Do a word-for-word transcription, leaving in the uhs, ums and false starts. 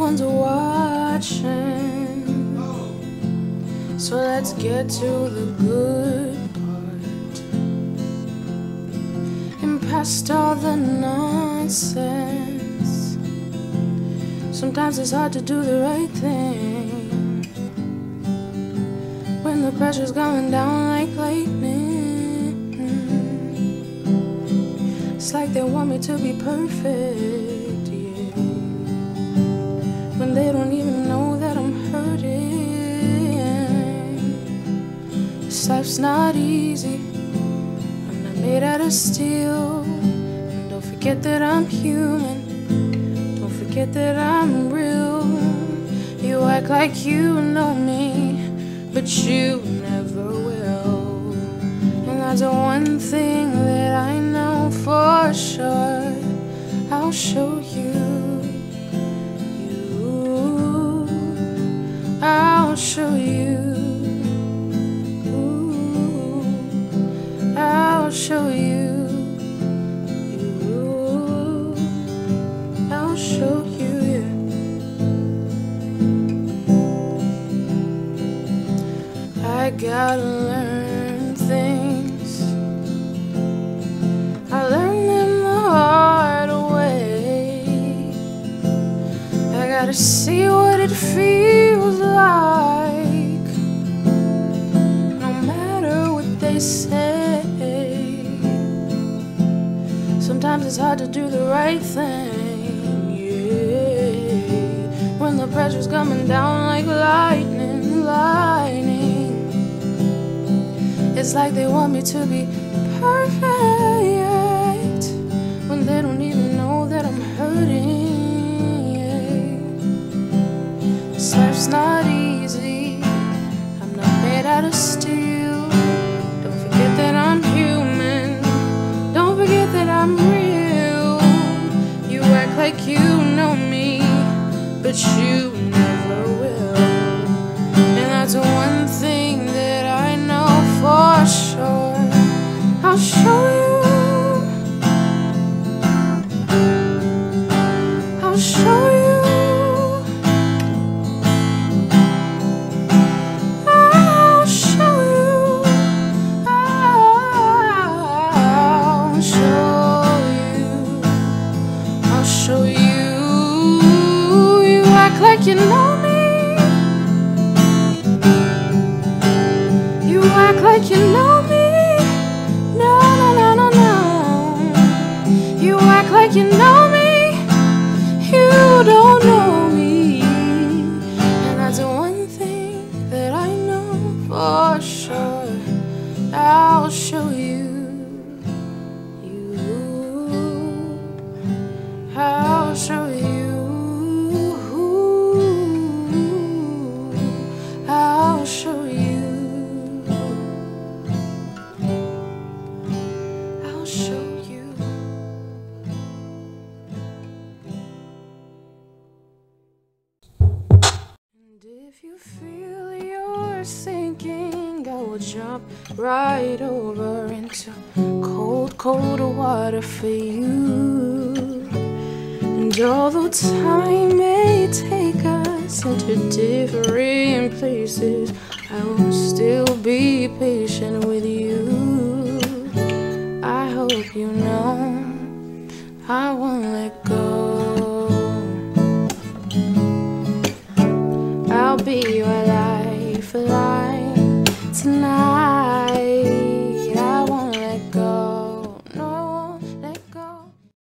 one's watching. So let's get to the good part and past all the nonsense. Sometimes it's hard to do the right thing when the pressure's going down like lightning. It's like they want me to be perfect, yeah, when they don't even know that I'm hurting. This life's not easy, I'm not made out of steel. And don't forget that I'm human, don't forget that I'm real. You act like you know me, but you never will. And that's the one thing that I know for sure. I'll show you, you, I'll show you, I'll show you, you, I'll show you, yeah. I gotta learn things, I learned them the hard way. I gotta see what it feels like, no matter what they say. Sometimes it's hard to do the right thing, yeah, when the pressure's coming down like lightning, lightning. It's like they want me to be perfect when they don't even know that I'm hurting, yeah. This life's not easy, I'm not made out of steel. Don't forget that I'm human, don't forget that I'm real. You act like you know me, but you never will. And that's one thing that I know for sure. I'll show you, I'll show you, I'll show you, I'll show you, I'll show you. You act like you know me, you act like you know me. No, no, no, no, no. You act like you know me, you don't know me. And that's the one thing that I know for sure. I'll show you, you, I'll show you, I'll show you, I'll show you. And if you feel you're sinking, I will jump right over into cold, cold water for you. And although time may take us into different places, I will still be patient with you. I hope you know I want